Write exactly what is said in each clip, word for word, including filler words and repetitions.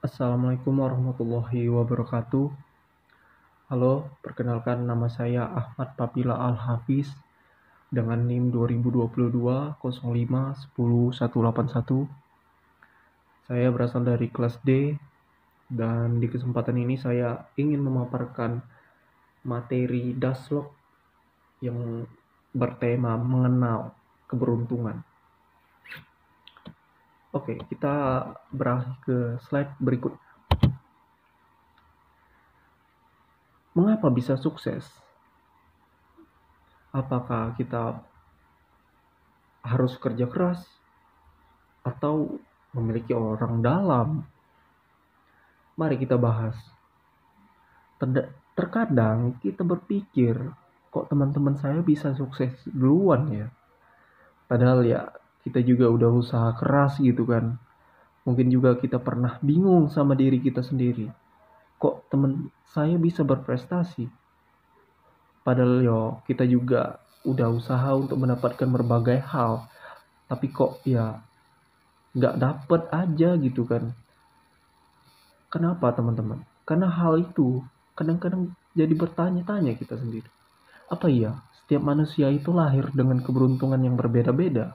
Assalamualaikum warahmatullahi wabarakatuh. Halo, perkenalkan nama saya Ahmad Papila Al-Hafiz dengan NIM dua ribu dua puluh dua nol lima sepuluh seratus delapan puluh satu. Saya berasal dari kelas D dan di kesempatan ini saya ingin memaparkan materi Daslog yang bertema mengenal keberuntungan. Oke, kita beralih ke slide berikut. Mengapa bisa sukses? Apakah kita harus kerja keras atau memiliki orang dalam? Mari kita bahas. Terkadang kita berpikir, kok teman-teman saya bisa sukses duluan ya? Padahal ya kita juga udah usaha keras gitu kan. Mungkin juga kita pernah bingung sama diri kita sendiri. Kok teman saya bisa berprestasi? Padahal yo kita juga udah usaha untuk mendapatkan berbagai hal. Tapi kok ya nggak dapet aja gitu kan. Kenapa teman-teman? Karena hal itu kadang-kadang jadi bertanya-tanya kita sendiri. Apa iya setiap manusia itu lahir dengan keberuntungan yang berbeda-beda?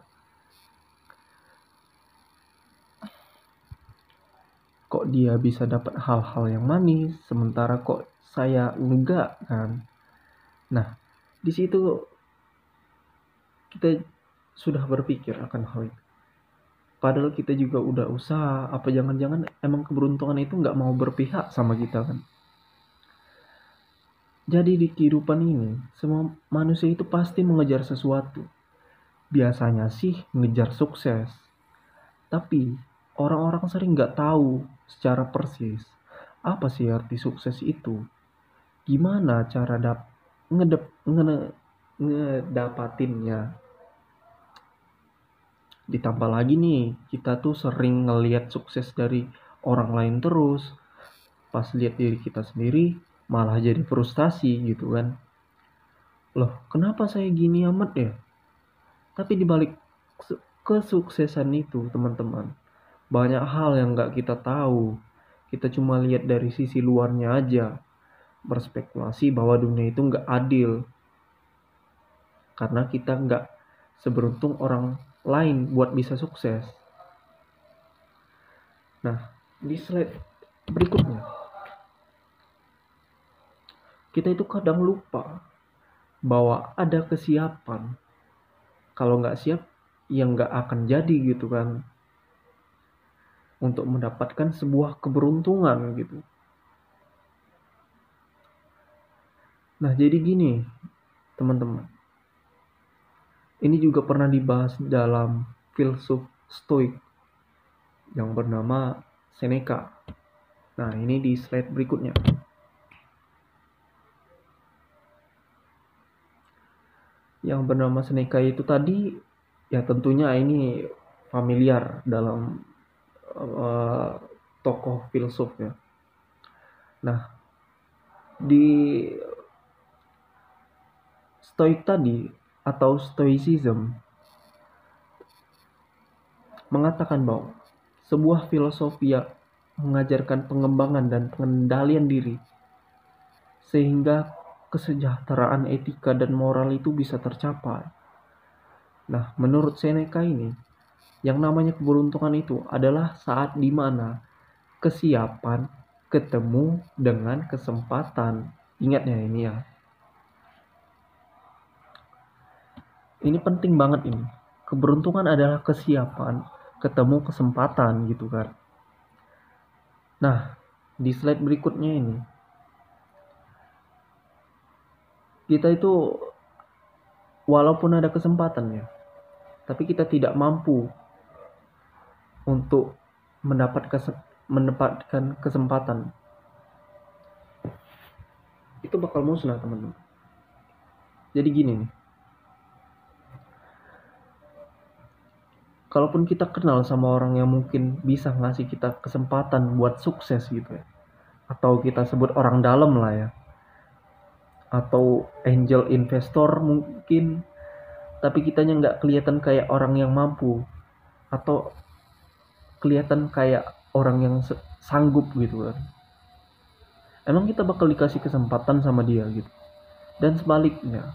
Kok dia bisa dapat hal-hal yang manis, sementara kok saya enggak kan? Nah, di situ kita sudah berpikir akan hal itu. Padahal kita juga udah usaha, apa jangan-jangan emang keberuntungan itu nggak mau berpihak sama kita kan? Jadi di kehidupan ini, semua manusia itu pasti mengejar sesuatu. Biasanya sih mengejar sukses. Tapi orang-orang sering nggak tahu secara persis apa sih arti sukses itu. Gimana cara dap ngedep ngene, ngedapatinnya. Ditambah lagi nih, kita tuh sering ngelihat sukses dari orang lain terus. Pas lihat diri kita sendiri, malah jadi frustasi gitu kan. Loh, kenapa saya gini amat ya? Tapi dibalik kesuksesan itu, teman-teman, banyak hal yang gak kita tahu. Kita cuma lihat dari sisi luarnya aja. Berspekulasi bahwa dunia itu gak adil. Karena kita gak seberuntung orang lain buat bisa sukses. Nah, di slide berikutnya, kita itu kadang lupa bahwa ada kesiapan. Kalau nggak siap, ya nggak akan jadi gitu kan. Untuk mendapatkan sebuah keberuntungan gitu. Nah, jadi gini, teman-teman. Ini juga pernah dibahas dalam filsuf Stoik yang bernama Seneca. Nah, ini di slide berikutnya. Yang bernama Seneca itu tadi, ya tentunya ini familiar dalam uh, tokoh filsuf ya. Nah, di Stoik tadi atau Stoicism mengatakan bahwa sebuah filosofi yang mengajarkan pengembangan dan pengendalian diri sehingga kesejahteraan etika dan moral itu bisa tercapai. Nah, menurut Seneca ini, yang namanya keberuntungan itu adalah saat di mana kesiapan ketemu dengan kesempatan. Ingat ya ini ya. Ini penting banget ini. Keberuntungan adalah kesiapan ketemu kesempatan gitu kan. Nah, di slide berikutnya ini, kita itu walaupun ada kesempatan ya, tapi kita tidak mampu untuk mendapatkan mendapatkan kesempatan. Itu bakal musnah, teman-teman. Jadi gini nih. Kalaupun kita kenal sama orang yang mungkin bisa ngasih kita kesempatan buat sukses gitu ya. Atau kita sebut orang dalam lah ya. Atau angel investor mungkin. Tapi kitanya gak kelihatan kayak orang yang mampu. Atau kelihatan kayak orang yang sanggup gitu kan. Emang kita bakal dikasih kesempatan sama dia gitu. Dan sebaliknya,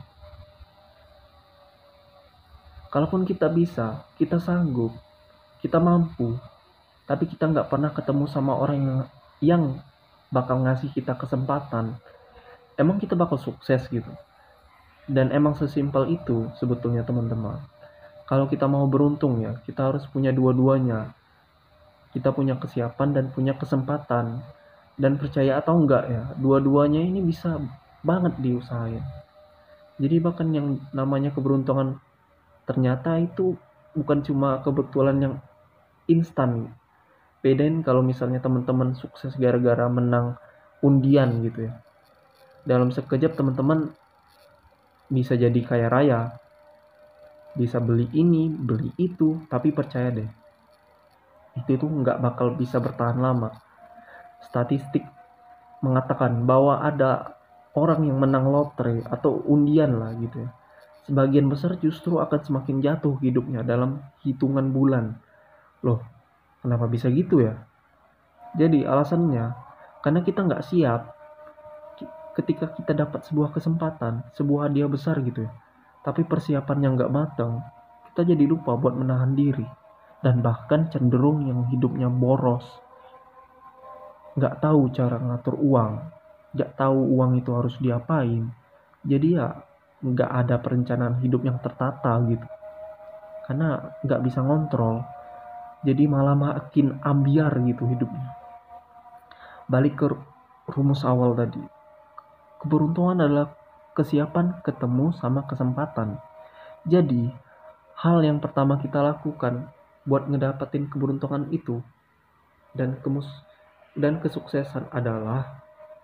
kalaupun kita bisa, kita sanggup, kita mampu, tapi kita nggak pernah ketemu sama orang yang yang bakal ngasih kita kesempatan, emang kita bakal sukses gitu. Dan emang sesimpel itu sebetulnya teman-teman. Kalau kita mau beruntung ya, kita harus punya dua-duanya. Kita punya kesiapan dan punya kesempatan. Dan percaya atau enggak ya, dua-duanya ini bisa banget diusahain. Jadi bahkan yang namanya keberuntungan ternyata itu bukan cuma kebetulan yang instan. Bedain kalau misalnya teman-teman sukses gara-gara menang undian gitu ya. Dalam sekejap teman-teman bisa jadi kaya raya, bisa beli ini, beli itu, tapi percaya deh, itu tuh nggak bakal bisa bertahan lama. Statistik mengatakan bahwa ada orang yang menang lotre atau undian lah gitu ya, sebagian besar justru akan semakin jatuh hidupnya dalam hitungan bulan. Loh, kenapa bisa gitu ya? Jadi alasannya karena kita nggak siap. Ketika kita dapat sebuah kesempatan, sebuah hadiah besar gitu ya, tapi persiapannya nggak matang, kita jadi lupa buat menahan diri. Dan bahkan cenderung yang hidupnya boros, nggak tahu cara ngatur uang, nggak tahu uang itu harus diapain. Jadi ya nggak ada perencanaan hidup yang tertata gitu. Karena nggak bisa ngontrol, jadi malah makin ambiar gitu hidupnya. Balik ke rumus awal tadi, keberuntungan adalah kesiapan ketemu sama kesempatan. Jadi hal yang pertama kita lakukan buat ngedapetin keberuntungan itu dan kemus dan kesuksesan adalah,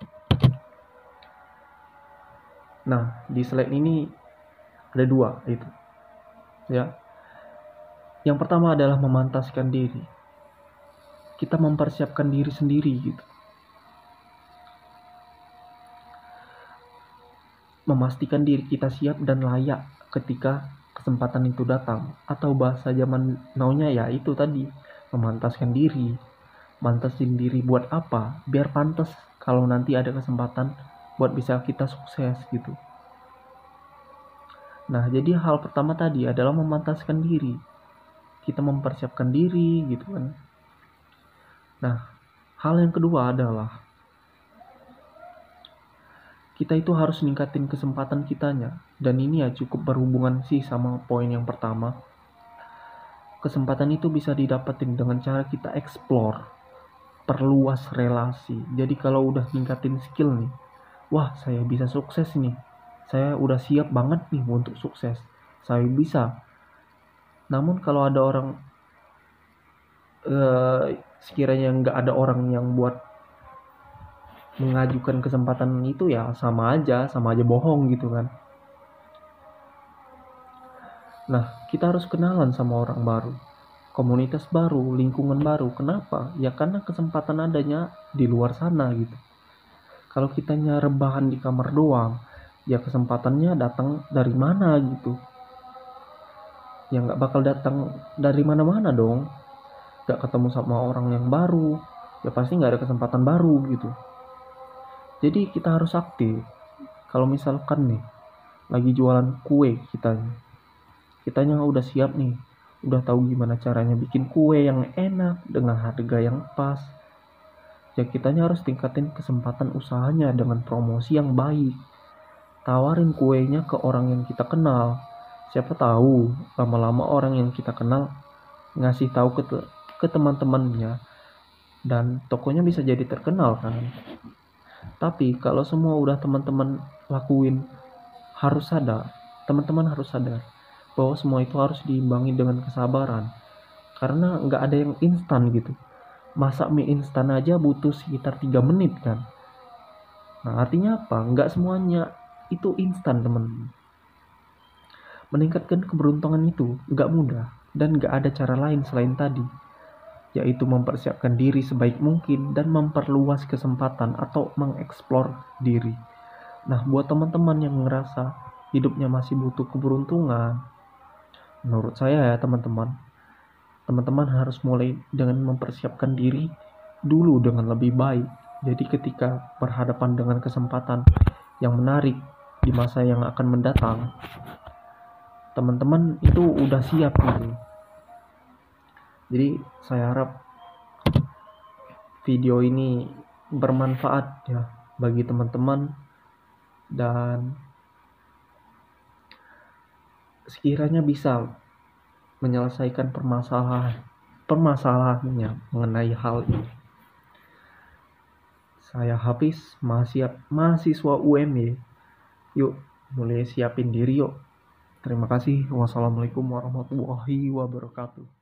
nah di slide ini ada dua itu ya. Yang pertama adalah memantaskan diri. Kita mempersiapkan diri sendiri gitu, memastikan diri kita siap dan layak ketika kesempatan itu datang. Atau bahasa zaman now-nya ya itu tadi, memantaskan diri. Mantasin diri buat apa? Biar pantas kalau nanti ada kesempatan buat bisa kita sukses gitu. Nah, jadi hal pertama tadi adalah memantaskan diri. Kita mempersiapkan diri gitu kan. Nah, hal yang kedua adalah kita itu harus ningkatin kesempatan kitanya. Dan ini ya cukup berhubungan sih sama poin yang pertama. Kesempatan itu bisa didapetin dengan cara kita explore, perluas relasi. Jadi kalau udah ningkatin skill nih, wah saya bisa sukses nih, saya udah siap banget nih untuk sukses, saya bisa. Namun kalau ada orang eh, sekiranya nggak ada orang yang buat mengajukan kesempatan itu, ya sama aja sama aja bohong gitu kan. Nah, kita harus kenalan sama orang baru, komunitas baru, lingkungan baru. Kenapa? Ya karena kesempatan adanya di luar sana gitu. Kalau kitanya rebahan di kamar doang, ya kesempatannya datang dari mana gitu. Ya nggak bakal datang dari mana-mana dong. Nggak ketemu sama orang yang baru, ya pasti nggak ada kesempatan baru gitu. Jadi kita harus aktif. Kalau misalkan nih lagi jualan kue, kitanya kitanya udah siap nih, udah tahu gimana caranya bikin kue yang enak dengan harga yang pas, ya kitanya harus tingkatin kesempatan usahanya dengan promosi yang baik. Tawarin kuenya ke orang yang kita kenal. Siapa tahu lama-lama orang yang kita kenal ngasih tahu ke te- ke teman-temannya, dan tokonya bisa jadi terkenal kan. Tapi kalau semua udah teman-teman lakuin, harus sadar, teman-teman harus sadar bahwa semua itu harus diimbangi dengan kesabaran. Karena nggak ada yang instan gitu. Masak mie instan aja butuh sekitar tiga menit kan. Nah artinya apa? Nggak semuanya itu instan teman. Meningkatkan keberuntungan itu nggak mudah. Dan nggak ada cara lain selain tadi, yaitu mempersiapkan diri sebaik mungkin dan memperluas kesempatan atau mengeksplor diri. Nah buat teman-teman yang ngerasa hidupnya masih butuh keberuntungan, menurut saya ya teman-teman, teman-teman harus mulai dengan mempersiapkan diri dulu dengan lebih baik. Jadi ketika berhadapan dengan kesempatan yang menarik di masa yang akan mendatang, teman-teman itu udah siap gitu. Jadi saya harap video ini bermanfaat ya bagi teman-teman, dan sekiranya bisa menyelesaikan permasalahan permasalahannya mengenai hal ini. Saya Hafiz, mahasiswa U M Y. Yuk, mulai siapin diri yuk. Terima kasih. Wassalamualaikum warahmatullahi wabarakatuh.